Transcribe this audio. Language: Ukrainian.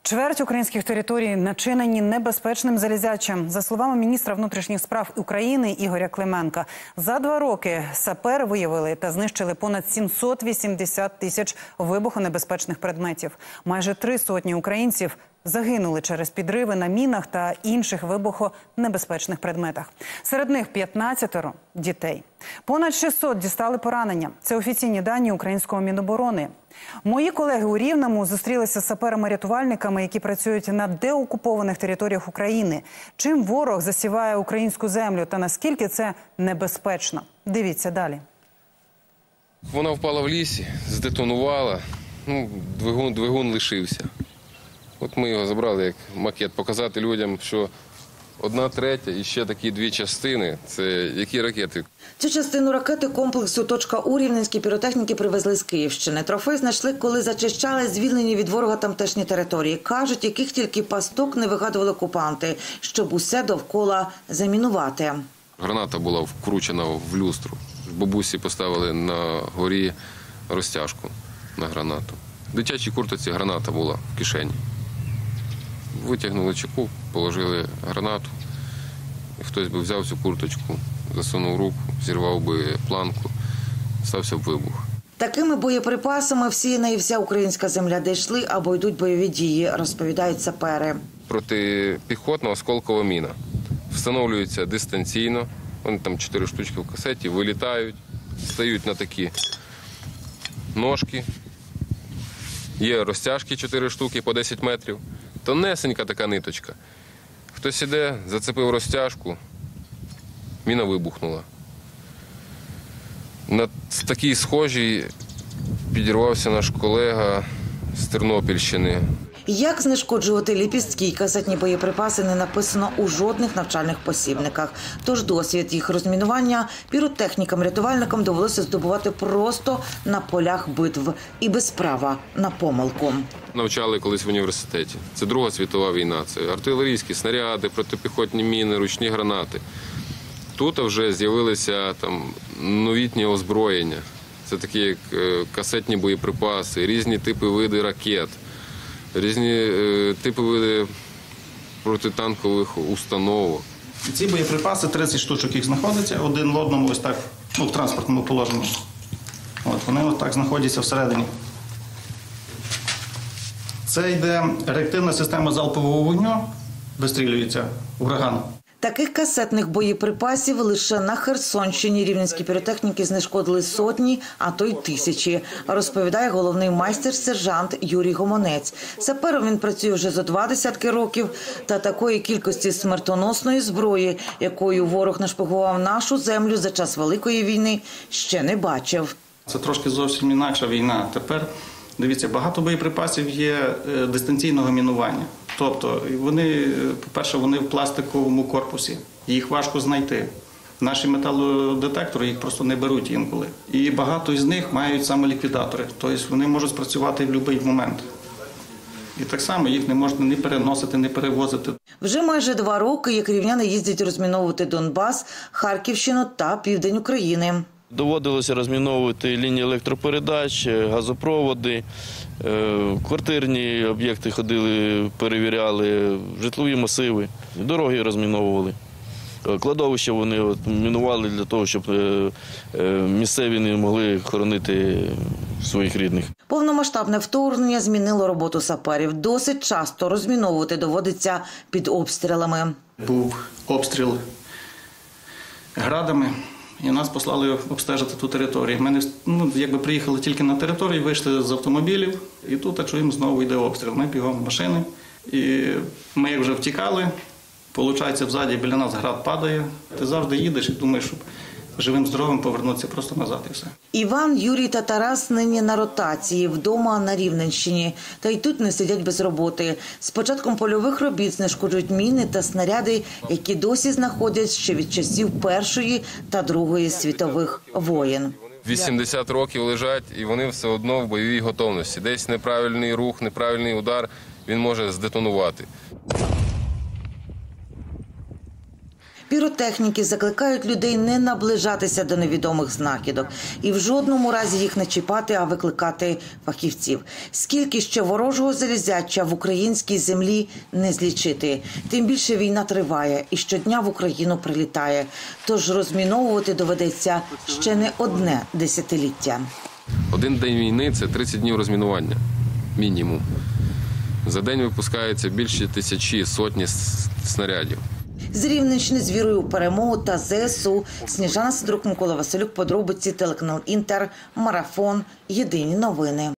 Чверть українських територій начинені небезпечним залізячем. За словами міністра внутрішніх справ України Ігоря Клименка, за 2 роки сапери виявили та знищили понад 780 тисяч вибухонебезпечних предметів. Майже 300 українців загинули через підриви на мінах та інших вибухонебезпечних предметах. Серед них 15 дітей. Понад 600 дістали поранення. Це офіційні дані українського Міноборони. Мої колеги у Рівному зустрілися з саперами-рятувальниками, які працюють на деокупованих територіях України. Чим ворог засіває українську землю та наскільки це небезпечно? Дивіться далі. Вона впала в лісі, здетонувала, двигун лишився. От ми його забрали як макет, показати людям, що 1/3 і ще такі 2 частини – це які ракети? Цю частину ракети комплексу «Точка У» рівненські піротехніки привезли з Київщини. Трофей знайшли, коли зачищали звільнені від ворога тамтешні території. Кажуть, яких тільки пасток не вигадували окупанти, щоб усе довкола замінувати. Граната була вкручена в люстру. Бабусі поставили на горі розтяжку на гранату. В дитячій куртці граната була в кишені. Витягнули чеку, положили гранату. І хтось би взяв цю курточку, засунув руку, зірвав би планку, стався б вибух. Такими боєприпасами всіяна і вся українська земля, де йшли або йдуть бойові дії, розповідають сапери. Протипіхотна осколкова міна. Встановлюється дистанційно. Вони там 4 штучки в касеті, вилітають, стають на такі ножки. Є розтяжки 4 штуки по 10 метрів. Тонесенька така ниточка. Хтось іде, зацепив розтяжку, міна вибухнула. На такій схожій підірвався наш колега з Тернопільщини. Як знешкоджувати ліпістки і касетні боєприпаси не написано у жодних навчальних посібниках. Тож досвід їх розмінування піротехнікам-рятувальникам довелося здобувати просто на полях битв і без права на помилку. Навчали колись в університеті. Це Друга світова війна. Це артилерійські снаряди, протипіхотні міни, ручні гранати. Тут вже з'явилися новітні озброєння. Це такі як касетні боєприпаси, різні типи види ракет. Різні типи види протитанкових установок. Ці боєприпаси, 30 штучок їх знаходиться, один в одному ось так, в транспортному положенні. Вони ось так знаходяться всередині. Це йде реактивна система залпового вогню, вистрілюється ураган. Таких касетних боєприпасів лише на Херсонщині рівненські піротехніки знешкодили сотні, а то й тисячі, розповідає головний майстер-сержант Юрій Гомонець. Сапером він працює вже зо 20 років, та такої кількості смертоносної зброї, якою ворог нашпигував нашу землю за час Великої війни, ще не бачив. Це трошки зовсім інакша війна. Тепер, дивіться, багато боєприпасів є дистанційного мінування. Тобто, по-перше, вони в пластиковому корпусі, їх важко знайти. Наші металодетектори їх просто не беруть інколи. І багато із них мають саме ліквідатори, тобто вони можуть спрацювати в будь-який момент. І так само їх не можна ні переносити, ні перевозити. Вже майже 2 роки, як рівняни їздять розміновувати Донбас, Харківщину та південь України. Доводилося розміновувати лінії електропередач, газопроводи, квартирні об'єкти ходили, перевіряли, житлові масиви, дороги розміновували. Кладовища вони мінували для того, щоб місцеві не могли хоронити своїх рідних. Повномасштабне вторгнення змінило роботу саперів. Досить часто розміновувати доводиться під обстрілами. Був обстріл градами. І нас послали обстежити ту територію. Ми приїхали тільки на територію, вийшли з автомобілів, і тут чуємо, знову йде обстріл. Ми бігом в машини, і ми як вже втікали, виходить, взаді біля нас град падає. Ти завжди їдеш і думаєш, щоб живим-здоровим повернутися просто назад і все. Іван, Юрій та Тарас нині на ротації, вдома на Рівненщині. Та й тут не сидять без роботи. З початком польових робіт знешкоджують міни та снаряди, які досі знаходять ще від часів Першої та Другої світових воєн. 80 років лежать, і вони все одно в бойовій готовності. Десь неправильний рух, неправильний удар, він може здетонувати. Піротехніки закликають людей не наближатися до невідомих знахідок і в жодному разі їх не чіпати, а викликати фахівців. Скільки ще ворожого залізяча в українській землі не злічити. Тим більше війна триває і щодня в Україну прилітає. Тож розміновувати доведеться ще не одне десятиліття. Один день війни – це 30 днів розмінування. Мінімум. За день випускається більше тисячі, сотні снарядів. З Рівненщини з вірою у перемогу та ЗСУ. Сніжана Сидорук, Микола Василюк, подробиці, телеканал Інтер, Марафон, Єдині новини.